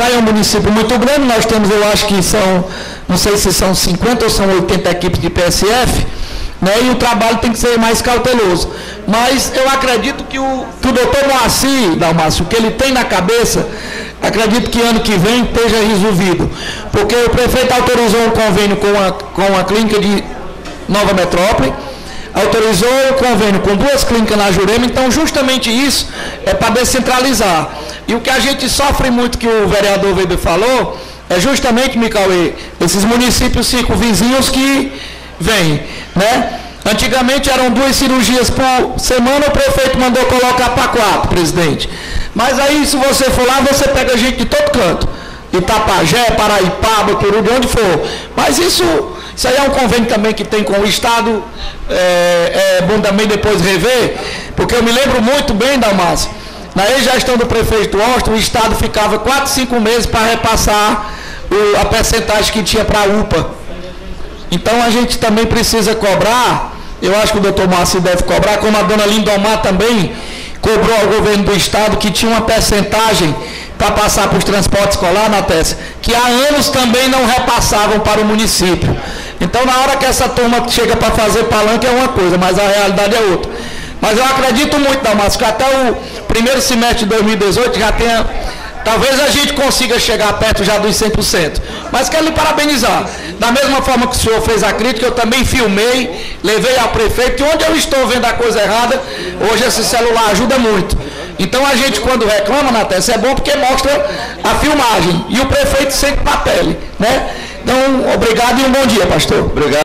Calcaia é um município muito grande, nós temos, eu acho que são, não sei se são 50 ou são 80 equipes de PSF, né, e o trabalho tem que ser mais cauteloso. Mas eu acredito que o doutor Moacir, Dalmácio, o que ele tem na cabeça, acredito que ano que vem esteja resolvido. Porque o prefeito autorizou um convênio com a clínica de Nova Metrópole, autorizou o convênio com 2 clínicas na Jurema, então justamente isso é para descentralizar. E o que a gente sofre muito, que o vereador Weber falou, é justamente, Micauê, esses municípios circunvizinhos que vêm, né? Antigamente eram 2 cirurgias por semana, o prefeito mandou colocar para 4, presidente. Mas aí, se você for lá, você pega gente de todo canto. Itapajé, Paraipaba, Peru, de onde for. Mas isso aí é um convênio também que tem com o Estado, é bom também depois rever, porque eu me lembro muito bem, Dalmácio, na ex-gestão do prefeito Austin, o Estado ficava 4, 5 meses para repassar a percentagem que tinha para a UPA. Então a gente também precisa cobrar, eu acho que o doutor Moacir deve cobrar, como a dona Lindomar também cobrou ao governo do Estado, que tinha uma percentagem para passar para os transportes escolares, na Tessa, que há anos também não repassavam para o município. Então, na hora que essa turma chega para fazer palanque é uma coisa, mas a realidade é outra. Mas eu acredito muito, Dalmácio, que até o primeiro semestre de 2018 já tenha... Talvez a gente consiga chegar perto já dos 100%. Mas quero lhe parabenizar. Da mesma forma que o senhor fez a crítica, eu também filmei, levei ao prefeito, e onde eu estou vendo a coisa errada, hoje esse celular ajuda muito. Então a gente, quando reclama na Tessa, é bom porque mostra a filmagem. E o prefeito sempre na pele, né? Então, obrigado e um bom dia, pastor. Obrigado.